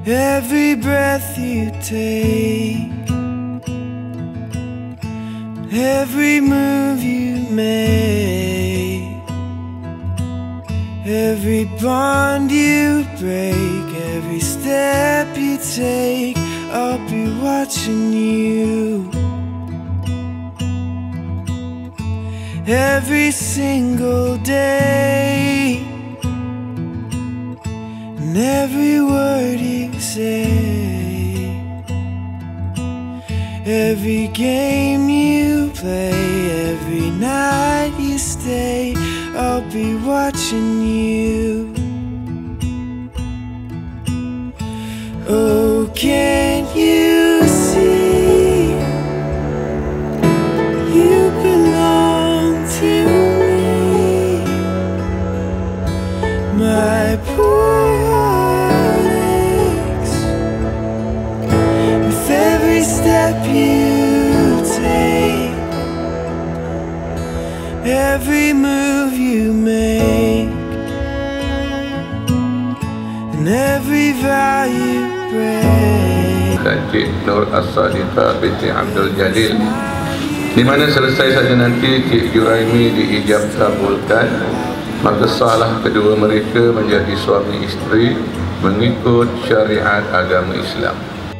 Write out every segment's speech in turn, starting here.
Every breath you take, every move you make, every bond you break, every step you take, I'll be watching you. Every single day, and every word you say, every game you play, every night you stay, I'll be watching you. Oh, can't you see you belong to me? My poor heart aches with every step you take, every move you make, and every vow you break. Encik Nur As-Sadiqah binti Abdul Jalil, di mana selesai saja nanti Cik Juraimi diijab kabulkan, maka sahlah kedua mereka menjadi suami isteri mengikut syariat agama Islam.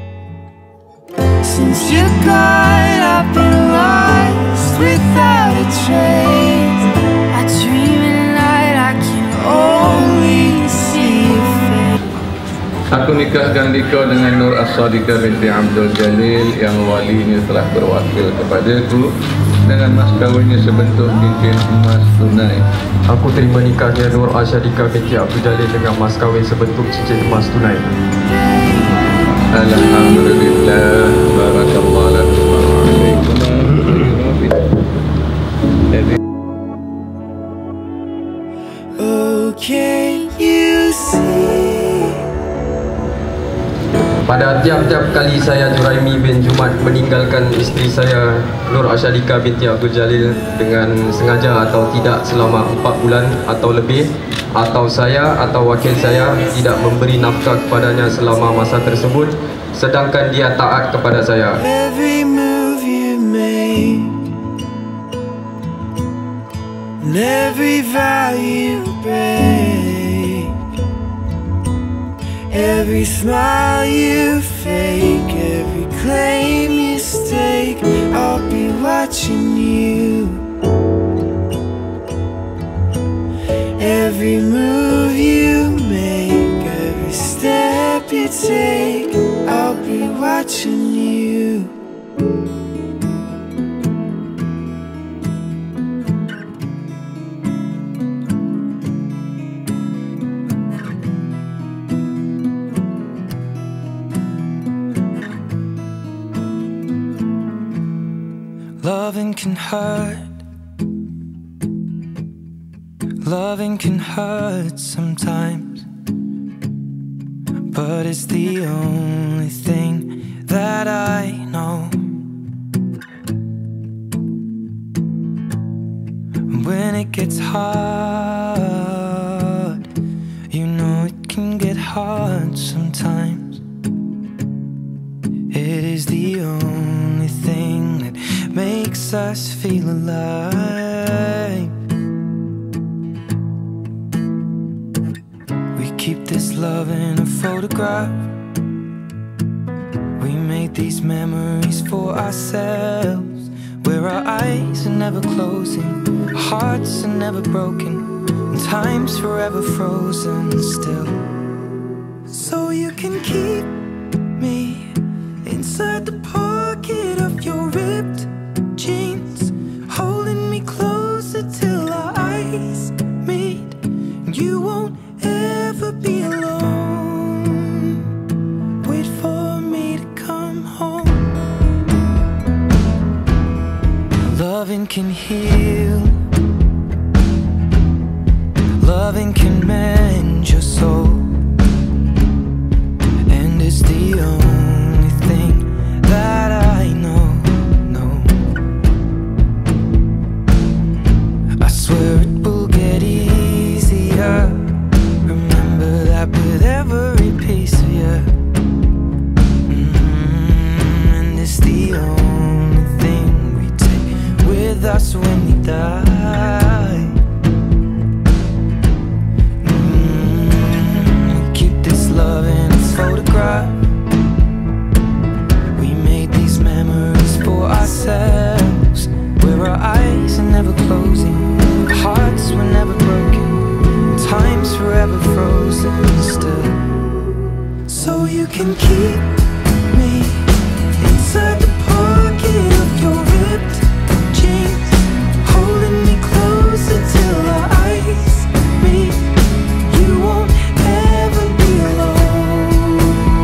Since you're gone, I've been lost without a trace. I dream at night, I can only see your face. Aku nikahkan dikau dengan Nur As-Sadiqah binti Abdul Jalil yang walinya telah berwakil kepadaku dengan mas kawinnya sebentuk cincin emas tunai. Aku terima nikahnya Nur As-Sadiqah binti Abdul Jalil dengan mas kahwin sebentuk cincin emas tunai. Alhamdulillah, barakallahu lakum wa alaikum. Oh, can you see? Pada tiap-tiap kali saya Juraimi bin Jumat meninggalkan isteri saya Nur As-Sadiqah binti Abdul Jalil dengan sengaja atau tidak selama 4 bulan atau lebih, atau saya atau wakil saya tidak memberi nafkah kepadanya selama masa tersebut, sedangkan dia taat kepada saya. Every move you make, and every vow you break, every smile you fake, every claim you stake, I'll be watching you. Every move you make, every step you take, I'll be watching you. Loving can hurt. Loving can hurt sometimes, but it's the only thing that I know. When it gets hard, you know it can get hard sometimes. It is the only thing that makes us feel alive. We keep this love in a photograph. We made these memories for ourselves, where our eyes are never closing, our hearts are never broken, and time's forever frozen still. So you can keep me inside the pocket of your ripped jeans, holding me closer till our eyes meet. You won't ever be alone. Wait for me to come home. Loving can heal. Loving can mend your soul, and it's the only thing that I know. I swear it will get easier. Remember that with every piece of you. us when we die. We keep this love in a photograph. We made these memories for ourselves, where our eyes are never closing, hearts were never broken, time's forever frozen still. So you can keep me inside the pocket of your ripped jeans, holding me closer till our eyes meet. You won't ever be alone.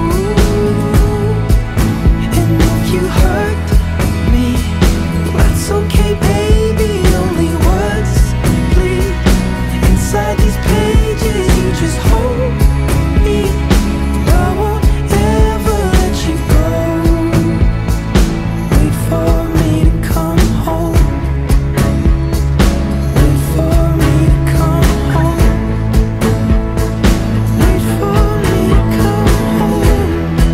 And if you hurt me, that's okay, baby. Only words bleed inside these pages. You just hold me. I won't ever let you go. Wait for me to come home. Wait for me to come home. Wait for me to come home.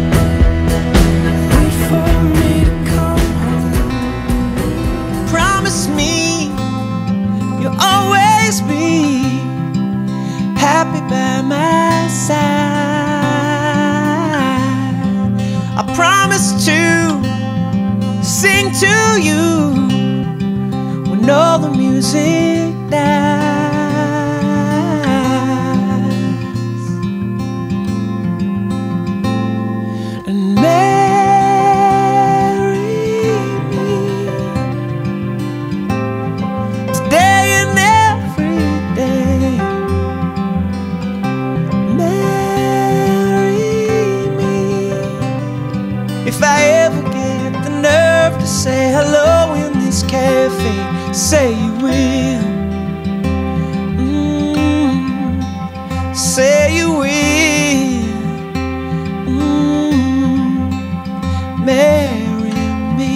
Wait for me to come home. Promise me you'll always be happy by my side. I promise to sing to you when all the music dies. And marry me today and every day. Marry me if I ever get the nerve to say hello in this cafe. Say you will. Say you will. Marry me.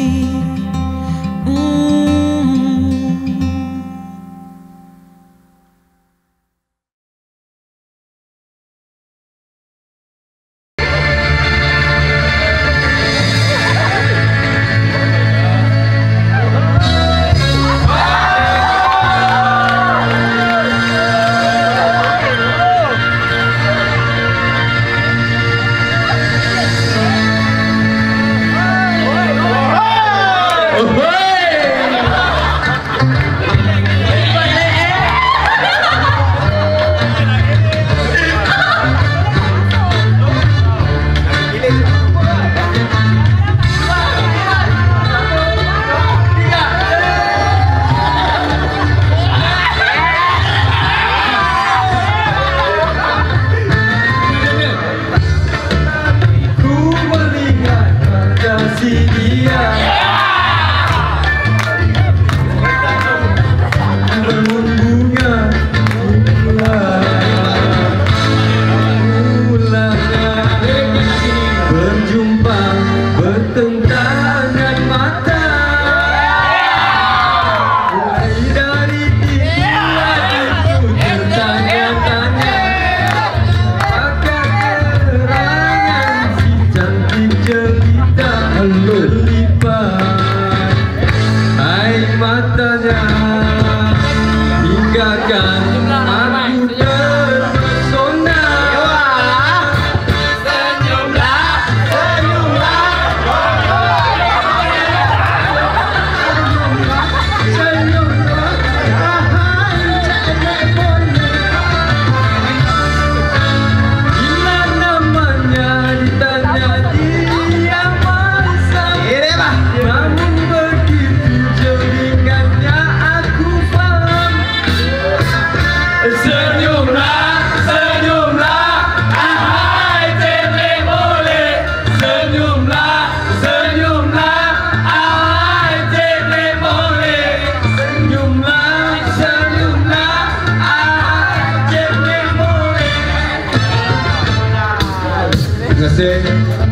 Terima kasih.